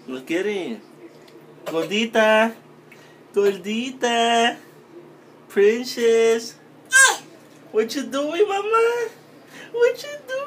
Look at him. Gordita. Gordita. Princess. What you doing, mama? What you doing?